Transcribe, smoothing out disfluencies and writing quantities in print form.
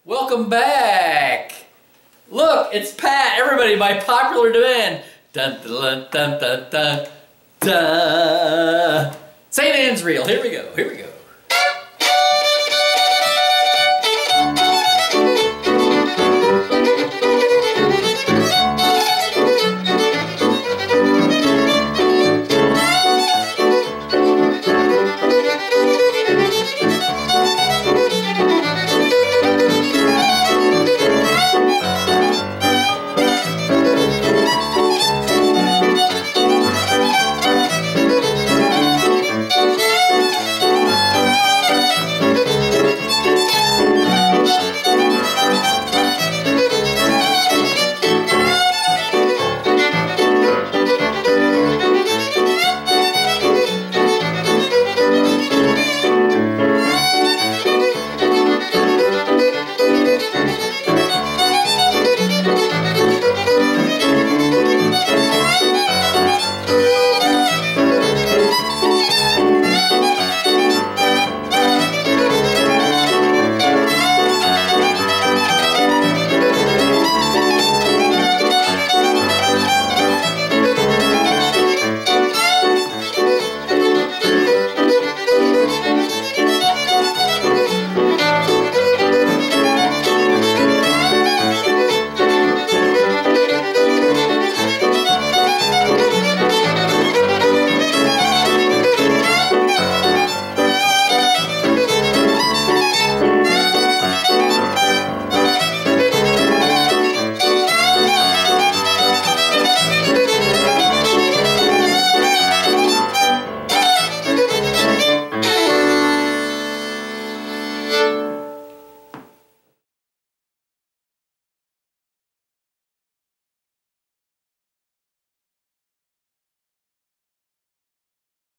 Welcome back. Look, it's Pat. Everybody, by popular demand. Dun dun dun dun dun dun. St. Anne's Reel. Here we go. Here we go.